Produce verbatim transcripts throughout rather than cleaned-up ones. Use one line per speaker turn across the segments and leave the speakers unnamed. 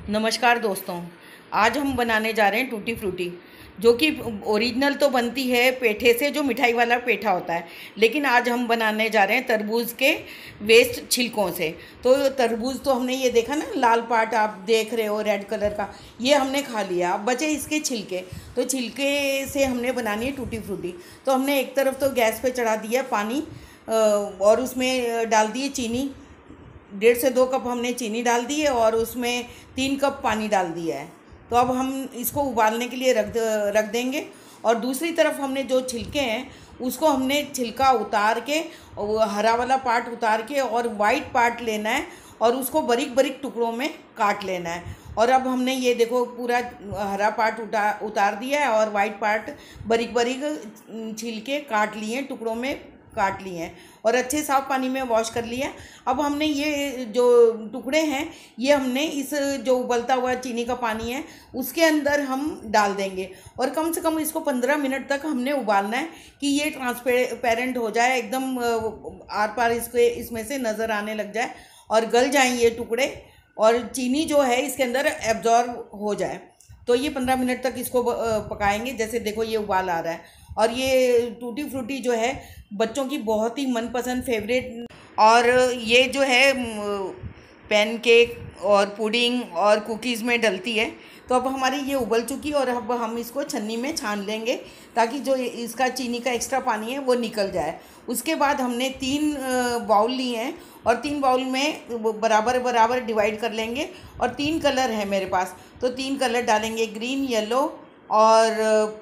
नमस्कार दोस्तों, आज हम बनाने जा रहे हैं टूटी फ्रूटी, जो कि ओरिजिनल तो बनती है पेठे से, जो मिठाई वाला पेठा होता है। लेकिन आज हम बनाने जा रहे हैं तरबूज के वेस्ट छिलकों से। तो तरबूज तो हमने ये देखा ना, लाल पार्ट आप देख रहे हो रेड कलर का, ये हमने खा लिया। अब बचे इसके छिलके, तो छिलके से हमने बनानी है टूटी फ्रूटी। तो हमने एक तरफ तो गैस पे चढ़ा दिया पानी और उसमें डाल दिए चीनी। डेढ़ से दो कप हमने चीनी डाल दी है और उसमें तीन कप पानी डाल दिया है। तो अब हम इसको उबालने के लिए रख रख देंगे। और दूसरी तरफ हमने जो छिलके हैं उसको हमने छिलका उतार के, हरा वाला पार्ट उतार के और वाइट पार्ट लेना है और उसको बारीक बारीक टुकड़ों में काट लेना है। और अब हमने ये देखो पूरा हरा पार्ट उतार उतार दिया है और वाइट पार्ट बारीक बारीक छिलके काट लिए हैं, टुकड़ों में काट लिए हैं और अच्छे साफ पानी में वॉश कर लिया। अब हमने ये जो टुकड़े हैं ये हमने इस जो उबलता हुआ चीनी का पानी है उसके अंदर हम डाल देंगे और कम से कम इसको पंद्रह मिनट तक हमने उबालना है कि ये ट्रांसपेरेंट हो जाए, एकदम आर पार इसके इसमें से नज़र आने लग जाए और गल जाएं ये टुकड़े और चीनी जो है इसके अंदर एब्जॉर्ब हो जाए। तो ये पंद्रह मिनट तक इसको पकाएंगे। जैसे देखो ये उबाल आ रहा है और ये टूटी फ्रूटी जो है बच्चों की बहुत ही मनपसंद फेवरेट। और ये जो है पैनकेक और पुडिंग और कुकीज़ में डलती है। तो अब हमारी ये उबल चुकी और अब हम इसको छन्नी में छान लेंगे ताकि जो इसका चीनी का एक्स्ट्रा पानी है वो निकल जाए। उसके बाद हमने तीन बाउल लिए हैं और तीन बाउल में बराबर बराबर डिवाइड कर लेंगे। और तीन कलर है मेरे पास, तो तीन कलर डालेंगे, ग्रीन, येलो और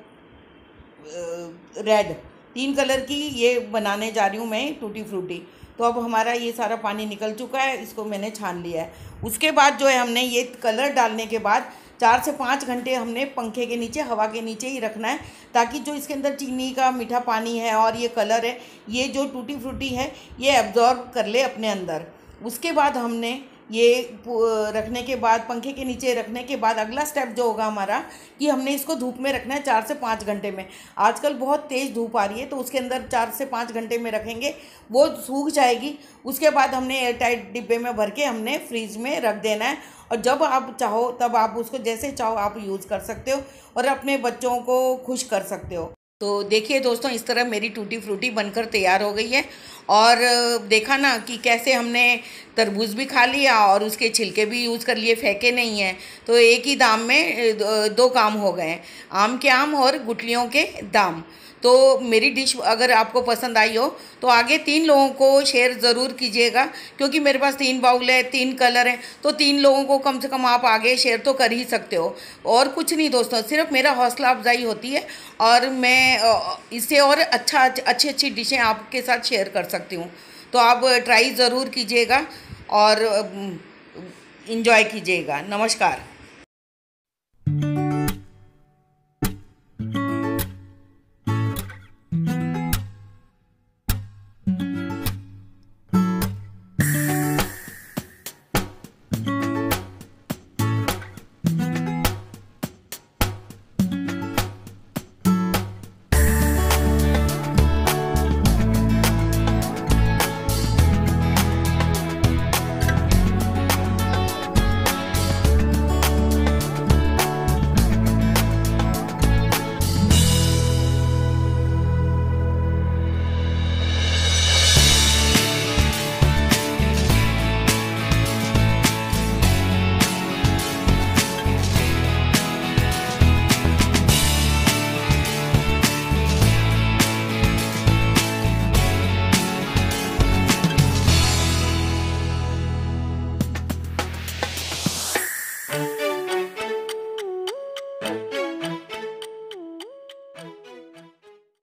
रेड। तीन कलर की ये बनाने जा रही हूँ मैं टूटी फ्रूटी। तो अब हमारा ये सारा पानी निकल चुका है, इसको मैंने छान लिया है। उसके बाद जो है हमने ये कलर डालने के बाद चार से पाँच घंटे हमने पंखे के नीचे, हवा के नीचे ही रखना है ताकि जो इसके अंदर चीनी का मीठा पानी है और ये कलर है, ये जो टूटी फ्रूटी है ये एब्जॉर्ब कर ले अपने अंदर। उसके बाद हमने ये रखने के बाद, पंखे के नीचे रखने के बाद, अगला स्टेप जो होगा हमारा कि हमने इसको धूप में रखना है चार से पाँच घंटे में। आजकल बहुत तेज़ धूप आ रही है तो उसके अंदर चार से पाँच घंटे में रखेंगे, वो सूख जाएगी। उसके बाद हमने एयर टाइट डिब्बे में भर के हमने फ्रीज में रख देना है और जब आप चाहो तब आप उसको जैसे चाहो आप यूज़ कर सकते हो और अपने बच्चों को खुश कर सकते हो। तो देखिए दोस्तों, इस तरह मेरी टूटी फ्रूटी बनकर तैयार हो गई है। और देखा ना कि कैसे हमने तरबूज भी खा लिया और उसके छिलके भी यूज़ कर लिए, फेंके नहीं हैं। तो एक ही दाम में दो काम हो गए, आम के आम और गुठलियों के दाम। तो मेरी डिश अगर आपको पसंद आई हो तो आगे तीन लोगों को शेयर ज़रूर कीजिएगा, क्योंकि मेरे पास तीन बाउल है, तीन कलर हैं, तो तीन लोगों को कम से कम आप आगे शेयर तो कर ही सकते हो। और कुछ नहीं दोस्तों, सिर्फ मेरा हौसला अफजाई होती है और मैं इससे और अच्छा अच्छी अच्छी डिशें आपके साथ शेयर कर सकती हूँ। तो आप ट्राई ज़रूर कीजिएगा और इन्जॉय कीजिएगा। नमस्कार।